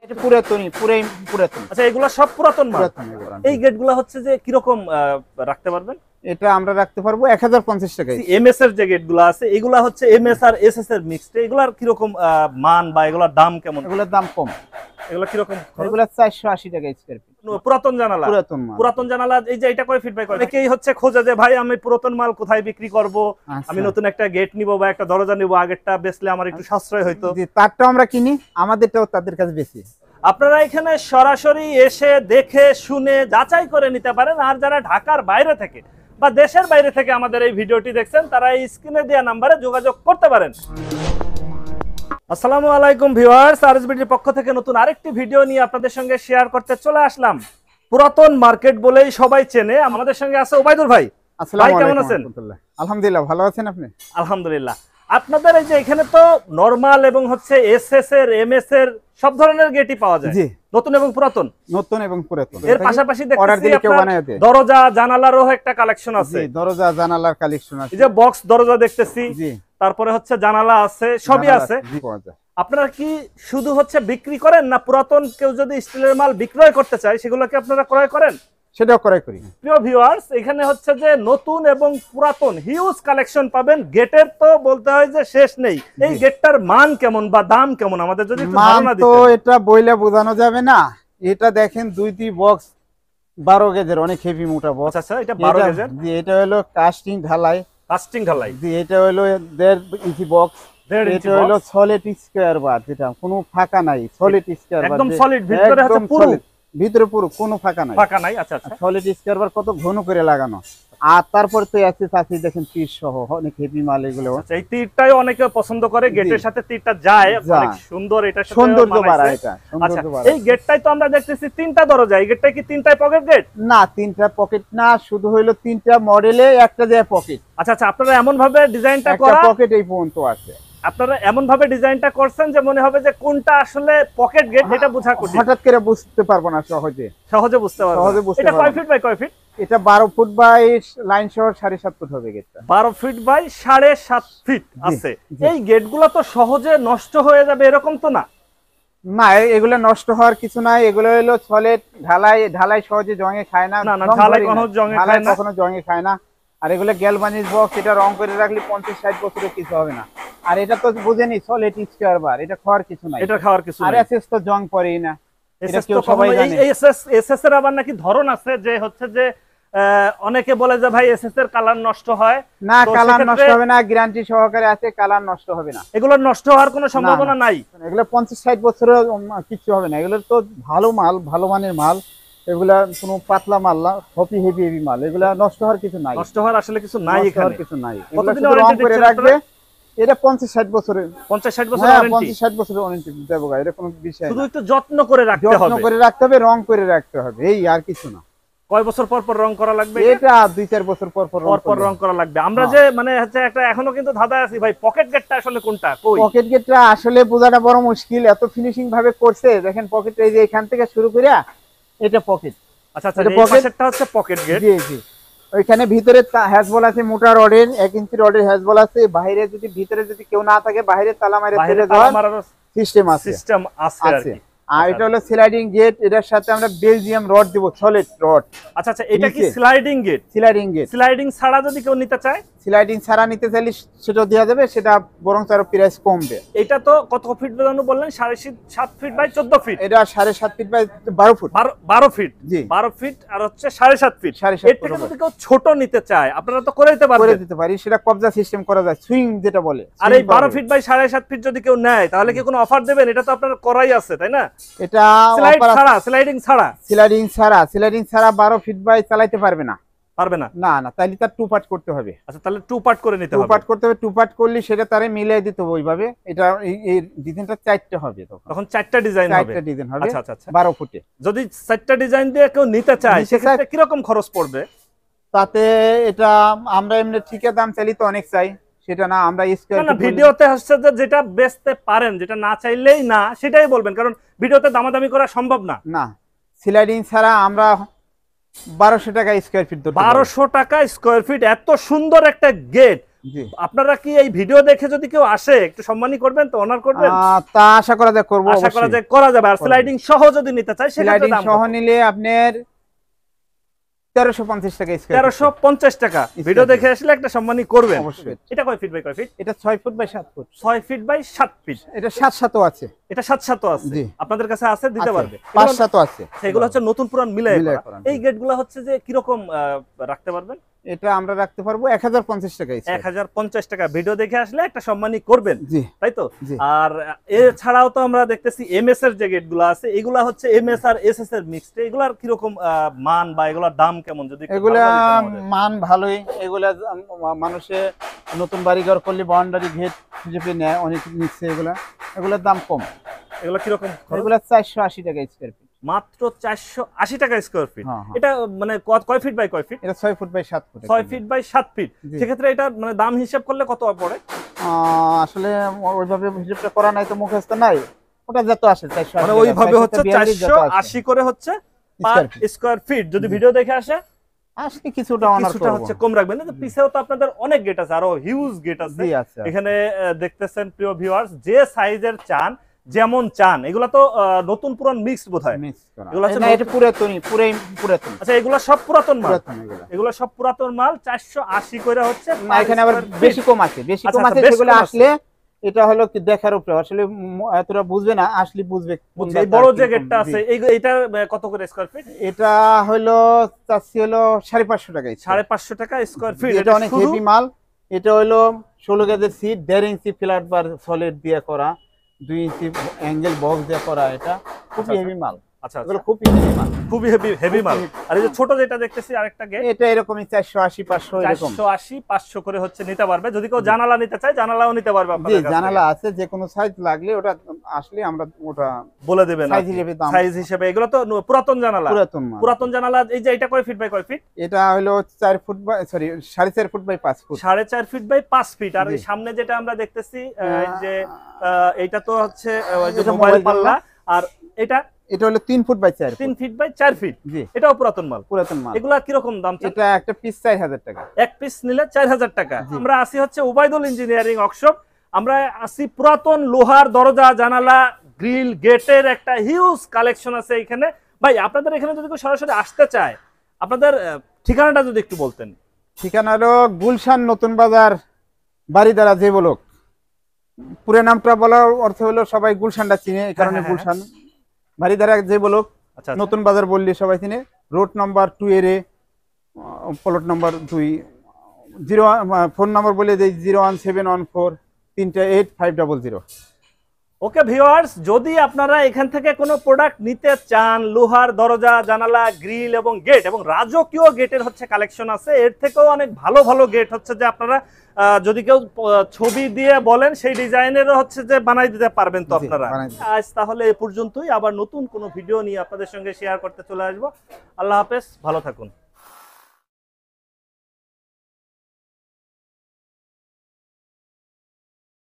পুরাই পুরাতন। আচ্ছা, এগুলা সব পুরাতন মাল। এই গেটগুলা হচ্ছে যে কিরকম রাখতে পারবেন? এটা আমরা রাখতে পারবো 1050 টাকা। এমএস এর যে গেটগুলো আছে এগুলা হচ্ছে এমএস আর এসএস এর মিক্সড। এগুলার কিরকম মান বা এগুলার দাম কেমন? এগুলোর দাম কম। এগুলা কিরকম? এগুলা 480 টাকা স্কয়ার ফিট। পুরাতন জানালা। পুরাতন জানালা। এই যে এটা কয় ফিট বাই কয়? অনেকেই হচ্ছে খোঁজে যে ভাই আমি পুরাতন মাল কোথায় বিক্রি করব, আমি নতুন একটা গেট নিব বা একটা দরজা নিব, আগেরটা বেচলে আমার একটু সাশ্রয় হইতো। জি, তারটাও আমরা কিনি, আমাদেরটাও তাদের কাছে বেশি। আপনারা এখানে সরাসরি এসে দেখে শুনে যাচাই করে নিতে পারেন। আর যারা ঢাকার বাইরে থেকে বা দেশের বাইরে থেকে আমাদের এই ভিডিওটি দেখছেন তারা এই স্ক্রিনে দেওয়া নম্বরে যোগাযোগ করতে পারেন। আসসালামু আলাইকুম ভিউয়ার্স, আরএসবিডির পক্ষ থেকে নতুন আরেকটি ভিডিও নিয়ে আপনাদের সঙ্গে শেয়ার করতে চলে আসলাম। পুরাতন মার্কেট বলেই সবাই চেনে। আমাদের সঙ্গে আছে ওবাইদুল ভাই। আসসালামু আলাইকুম। কেমন আছেন? আলহামদুলিল্লাহ, ভালো আছেন আপনি? আলহামদুলিল্লাহ। আপনাদের এই যে এখানে তো নরমাল এবং হচ্ছে এসএস এর এমএস এর সব ধরনের গেটই পাওয়া যায়। জি, নতুন এবং পুরাতন। নতুন এবং পুরাতন। এর পাশাপাশি দেখতেছি আপনার দরজা জানালারও একটা কালেকশন আছে। জি, দরজা জানালার কালেকশন আছে। এই যে বক্স দরজা দেখতেছি। জি, তারপরে হচ্ছে জানালা আছে, সবই আছে। আপনারা কি শুধু হচ্ছে বিক্রি করেন না পুরাতন কেউ যদি স্টিলের মাল বিক্রয় করতে চায় সেগুলো কি আপনারা ক্রয় করেন? সেটাও ক্রয় করি। প্রিয় ভিউয়ার্স, এখানে হচ্ছে যে নতুন এবং পুরাতন হিউজ কালেকশন পাবেন। গেটের তো বলতে হয় যে শেষ নেই। এই গেটটার মান কেমন বা দাম কেমন আমাদের যদি একটু ধারণা দিতেন। তো এটা বইলে বোঝানো যাবে না। এটা দেখেন দুইটি বক্স 12 গেজের, অনেক হেভি মোটা বক্স। আচ্ছা, এটা 12 গেজের। জি, এটা হলো কাস্টিং ঢালাই। কাস্টিং ঢালাই। জি, এটা হলো 1.5 ইঞ্চি বক্স। এটা হলো সলিড স্কয়ার বার, যেটা কোনো ফাঁকা নাই। সলিড স্কয়ার বার, একদম সলিড, ভিতরে হচ্ছে পুরো, ভিতরে পুরো কোনো ফাঁকা নাই। ফাঁকা নাই। আচ্ছা আচ্ছা, সলিড স্কয়ার বার কত ঘন করে লাগানো। আর তারপর তো আছে সাথে দেখেন তীর সহ অনেক হেভি মাল এগুলো। আচ্ছা, এই তীরটাই অনেকে পছন্দ করে, গেটের সাথে তীরটা যায়, অনেক সুন্দর। এটা সৌন্দর্য বাড়ায় এটা। আচ্ছা, এই গেটটাই তো আমরা দেখতেছি তিনটা দরজা। এই গেটটাই কি তিনটাই পকেট গেট? না, তিনটা পকেট না, শুধু হইলো তিনটা মডেলে একটা যায় পকেট। আচ্ছা আচ্ছা, আপনারা এমন ভাবে ডিজাইনটা করা, একটা পকেট এই পর্যন্ত আছে। আপনারা এমন ভাবে ডিজাইনটা করছেন যে মনে হবে যে কোনটা আসলে পকেট গেট, এটা বোঝা কঠিন। হঠাৎ করে বুঝতে পারবো না, সহজে বুঝতে পারবো। এটা কয় ফিট বাই কয় ফিট? এটা 12 ফুট বাই লাইন সহ 7.5 ফুট হবে গেটটা। 12 ফিট বাই 7.5 ফিট আছে। এই গেটগুলো তো সহজে নষ্ট হয়ে যাবে এরকম তো না? না, এগুলো নষ্ট হওয়ার কিছু নাই। এগুলো হলো সলিড ঢালাই সহজে জঙে খায় না। না, ঢালাই কখনো জঙে খায় না। আর এগুলো গ্যালভানিজ বক্স, এটা রং করে রাখলে 50-60 বছরের কিছু হবে না। আর এটা তো বুঝেনি সলিড স্কয়ার বার, এটা খাওয়ার কিছু নাই। এটা খাওয়ার কিছু নাই। আর এসএস তো জং পড়েই না। এটা কেউ সবাই জানে। এই এসএস এর আবার নাকি ধরন আছে, যে হচ্ছে যে অনেকে বলে যে ভাই এসএস এর কালার নষ্ট হয়। না, কালার নষ্ট হবে না, গ্যারান্টি সহকারে আছে, কালার নষ্ট হবে না। এগুলো নষ্ট হওয়ার কোনো সম্ভাবনা নাই। এগুলো 50-60 বছরের কিছু হবে না। এগুলো তো ভালো মাল, ভালো মানের মাল। এগুলা কোনো পাতলা মাল না, হেভি মাল। এগুলা নষ্ট হওয়ার কিছু নাই। নষ্ট হওয়ার আসলে কিছু নাই, এখানে কিছু নাই। কতদিন রং করে রাখবে। এটা 50-60 বছরের, 50-60 বছরের ওয়ারেন্টি। 50-60 বছরের ওয়ারেন্টি দেব গায়, এটা কোনো বিষয় না। শুধু একটু যত্ন করে রাখতে হবে। যত্ন করে রাখতে হবে, রং করে রাখতে হবে, এই আর কিছু না। কয় বছর পর পর রং করা লাগবে? এটা 2-4 বছর পর পর রং করা লাগবে। আমরা যে মানে হচ্ছে একটা এখনো কিন্তু ধাঁধায় আছি ভাই, পকেট গেটটা আসলে কোনটা? কই পকেট গেটটা আসলে বোঝাটা বড় মুশকিল। এত ফিনিশিং ভাবে করছে দেখেন। পকেট এই যে এখান থেকে শুরু করে এটা পকেট। আচ্ছা আচ্ছা, এই পাশেরটা হচ্ছে পকেট গেট। জি জি, ওইখানে ভিতরে হ্যাজবল আছে, মোটা রডের 1 ইঞ্চি রডের হ্যাজবল আছে। বাইরে যদি ভিতরে যদি কেউ না থাকে, বাইরে তালা মারে ফেলে দেওয়ার সিস্টেম আছে। আর এটা হলো স্লাইডিং গেট। এটার সাথে আমরা বেলজিয়াম রড দেব, সলিড রড। আচ্ছা আচ্ছা, এটা কি স্লাইডিং গেট? স্লাইডিং ছাড়া যদি কেউ নিতে চায়? স্লাইডিং ছাড়া নিতে চাইলে সেটাও দেওয়া যাবে, সেটা বরং আরো প্রাইস কমবে। এটা তো কত ফিট জানো বললেন? 7.5 ফিট বাই 14 ফিট। এটা 7.5 ফিট বাই 12 ফুট। 12 ফিট। জি, 12 ফিট আর হচ্ছে 7.5 ফিট। এর থেকে যদি কেউ ছোট নিতে চায় আপনারা তো করে দিতে পারবেন। করে দিতে পারি, সেটা কবজা সিস্টেম করা যায়, সুইং যেটা বলে। আর এই 12 ফিট বাই 7.5 ফিট যদি কেউ নেয় তাহলে কি কোনো অফার দেবেন? এটা তো আপনারা করাই আছে, তাই না? এটা স্লাইডিং ছাড়া 12 ফিট বাই চালাইতে পারবে না। না, তাহলে তার 2 পার্ট করতে হবে। আচ্ছা, তাহলে 2 পার্ট করে নিতে হবে। 2 পার্ট করতে হবে। 2 পার্ট করলে সেটা তারে মিলিয়ে দিতে হবে ওইভাবে। এটা এই ডিজাইনটা 4টা হবে, তখন 4টা ডিজাইন হবে। 4টা ডিজাইন হবে। আচ্ছা আচ্ছা, 12 ফুটে। যদি 4টা ডিজাইন দিয়ে কেউ নিতে চায় সেক্ষেত্রে কি রকম খরচ পড়বে? তাতে এটা আমরা এমনি ঠিকা দাম চাইলে তো অনেক চাই, সেটা না। আমরা না, ভিডিওতে হচ্ছে যে যেটা বেচতে পারেন, যেটা না চাইলেই না সেটাই বলবেন, কারণ ভিডিওতে দামাদামি করা সম্ভব না। না, স্লাইডিং ছাড়া আমরা 1200 টাকা স্কয়ার ফিট। 1200 টাকা স্কয়ার ফিট। এত সুন্দর একটা গেট জি। আপনারা কি এই ভিডিও দেখে যদি কেউ আসে একটু সম্মানী করবেন তো, অনার করবেন? তা আশা করা যায়, করব, আশা করা যায় করা যাবে। আর স্লাইডিং সহ যদি নিতে চাই সেক্ষেত্রে স্লাইডিং দাম সহ কত? নিলে আপনার 1350 টাকা স্কয়ার। 1350 টাকা। ভিডিও দেখে আসলে একটা সম্মানী করবেন অবশ্যই। এটা কয় ফিট বাই কয় ফিট? এটা 6 foot by 7 foot. 6 feet by 7 feet. এটা 7 ও আছে। এটা 7 আছে। জি। আপনাদের কাছে আছে, দিতে পারবে? 5 আছে। সেগুলো হচ্ছে নতুন পুরান মিলাই মিলাই করা। করা। এই গেটগুলো হচ্ছে যে কি রকম রাখতে পারবেন? এটা আমরা রাখতে পারবো 1050 টাকা। 1050 টাকা। ভিডিও দেখে আসলে একটা সম্মানী করবেন, জি, তাই তো? জি। আর এছাড়াও তো আমরা দেখতেছি এমএস এর যে গেটগুলো আছে, এগুলা হচ্ছে এমএস আর এসএস এর মিক্সড। এগুলার কি রকম মান বা এগুলার দাম কেমন যদি একটু এগুলা ধারণা দিতেন আমাদের? মান ভালোই। এগুলা মানুষে নতুন বাড়িঘর করলে বাউন্ডারি গেট হিসেবে নেয়, অনেক নিচ্ছে। এগুলার দাম কম। এগুলা কি রকম? এগুলা 480 টাকা স্কয়ার ফিট। মাত্র 480 টাকা স্কয়ার ফিট। হ্যাঁ, হ্যাঁ। এটা মানে কয় ফিট বাই কয় ফিট? এটা 6 foot by 7 foot. 6 feet by 7 feet. জি। সেক্ষেত্রে এটা মানে দাম হিসাব করলে কত পড়ে? আসলে ওইভাবে হিসাবটা করা নাই, তো মুখস্থ নাই। ওটা যত আসে 480 মানে ওইভাবে হচ্ছে 480 করে হচ্ছে পার স্কয়ার ফিট। যদি ভিডিও দেখে আসে আসলে কিছুটা অনার কিছুটা হচ্ছে কম রাখবেন। কিন্তু পিছেও তো আপনাদের অনেক গেট আছে, আরো হিউজ গেট আছে। জি, আছে। এখানে দেখতেছেন প্রিয় ভিউয়ার্স, যে সাইজের চান যেমন চান। এগুলা তো নতুন পুরান মিক্সড বোধহয়। মিক্স করা। এগুলা হচ্ছে না, এটা পুরাতনই, পুরাতন। আচ্ছা, এগুলা সব পুরাতন মাল। পুরাতন এগুলা। এগুলা সব পুরাতন মাল। 480 করে হচ্ছে। না, এখানে আবার বেশি কম আছে, বেশি কম আছে। সেগুলো আসলে এটা হলো কি দেখার উপরে, আসলে এতটা বুঝবে না, আসলে বুঝবে। এই বড় যে গেটটা আছে এইটা কত করে স্কয়ার ফিট? এটা হলো চাচ্ছি হলো 550 টাকা। 550 টাকা স্কয়ার ফিট। এটা অনেক হেভি মাল। এটা হলো 16 গেজের sheet, 1.5 inch flat bar solid দিয়ে করা, 2 ইঞ্চি অ্যাঙ্গেল বক্স দিয়ে করা। এটা খুবই হেভি মাল। আচ্ছা, এগুলো খুবই হেভি মাল, খুবই হেভি মাল। আর এই যে ছোট যেটা দেখতেছি আরেকটা গেট, এটা এরকমই 480 500 এরকম। 480 500 করে হচ্ছে নিতে পারবে। যদি কেউ জানালা নিতে চায় জানালাও নিতে পারবে জি, আপনাদের কাছে। জানালা আছে, যে কোনো সাইজ লাগলে ওটা আসলে আমরা ওটা বলে দেবেন সাইজ হিসেবে দাম। সাইজ হিসেবে। এগুলো তো পুরাতন জানালা। পুরাতন মাল। পুরাতন জানালা। এই যে এটা কয় ফিট বাই কয় ফিট? এটা হলো 4 foot by 4.5 foot by 5 foot. 4.5 feet by 5 feet. আর জি। এই সামনে যেটা আমরা দেখতেছি এই যে এইটা তো হচ্ছে এটা মোবাইল মোবাইল পাল্লা। আর এটা হলো 3 foot by 4 3 feet by 4 feet. জি, এটাও পুরাতন মাল। পুরাতন মাল। এগুলা কি রকম দাম? এটা একটা পিস 4000 টাকা। এক পিস নিলে 4000 টাকা। আমরা আসি হচ্ছে উবাইদুল ইঞ্জিনিয়ারিং ওয়ার্কশপ। আমরা আসি পুরাতন লোহার দরজা, জানালা, গ্রিল, গেটের একটা হিউজ কালেকশন আছে এখানে। ভাই, আপনাদের এখানে যদি কেউ সরাসরি আসতে চায়, আপনাদের ঠিকানাটা যদি একটু বলতেন। ঠিকানা হলো গুলশান নতুন বাজার, বাড়িদারা যে বলক। পুরো নামটা বলার অর্থ হলো সবাই গুলশানটা চিনে, এই কারণে গুলশান। বাড়িদারা যে বলক, আচ্ছা, নতুন বাজার বললে সবাই চিনে। রোড নাম্বার 2 এর প্লট নাম্বার 2। ফোন নাম্বার বলে দেই 01714 38500। ওকে ভিউয়ার্স, যদি আপনারা এখান থেকে কোনো প্রোডাক্ট নিতে চান, লোহার দরজা, জানালা, গ্রিল এবং গেট, এবং রাজকীয় গেটের হচ্ছে কালেকশন আছে। এর থেকেও অনেক ভালো ভালো গেট হচ্ছে যে আপনারা যদি কেউ ছবি দিয়ে বলেন সেই ডিজাইনেরও হচ্ছে যে বানাই দিতে পারবেন তো আপনারা। আজ তাহলে এ পর্যন্তই। আবার নতুন কোনো ভিডিও নিয়ে আপনাদের সঙ্গে শেয়ার করতে চলে আসবো। আল্লাহ হাফেজ, ভালো থাকুন।